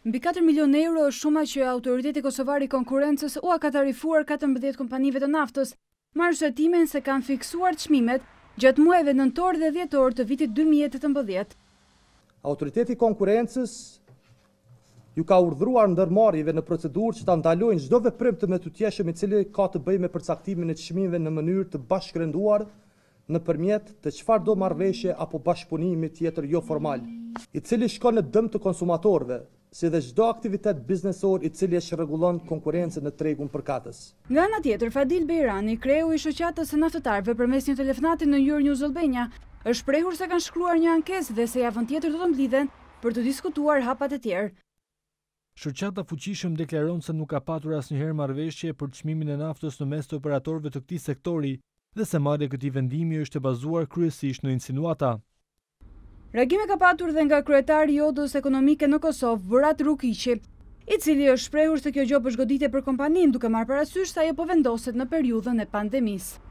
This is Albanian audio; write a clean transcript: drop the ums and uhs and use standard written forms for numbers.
Mbi 4 milionë euro është shuma që Autoriteti Kosovar i Konkurrencës u ka tarifuar 14 kompanive të naftës, me arsyetimin se kanë fiksuar çmimet gjatë muajve nëntor dhe dhjetor të vitit 2018. Autoriteti i Konkurrencës ju ka urdhëruar ndërmarrjeve në procedurë që ta ndalojnë çdo veprim të mbytyeshëm i cili ka të bëjë me përcaktimin e çmimeve në mënyrë të bashkërenduar nëpërmjet të çfarëdo marrëveshje apo bashkëpunimi tjetër jo formal, i cili shkon në dëm të konsumatorëve, si dhe çdo aktivitet biznesor i cili e rregullon konkurrencën në tregun përkatës. Nga ana tjetër, Fadil Bejrani, kreu i shoqatës së naftatarëve përmes një telefonati në Euronews Albania, është shprehur se kanë shkruar një ankesë dhe se javën tjetër do të mblidhen për të diskutuar hapat e tjerë. Shoqata fuqishëm deklaron se nuk ka patur asnjëherë marrëveshje për çmimin e naftës në mes të operatorëve të këtij sektori dhe se marrja e këtij vendimi është e bazuar kryesisht në insinuata. Reagime ka patur dhe nga kryetari i Odës Ekonomike në Kosovë, Burat Rukiqi, i cili është shprehur se kjo gjë është goditje për kompaninë, duke marrë parasysh se ajo po vendoset në periudhën e pandemisë.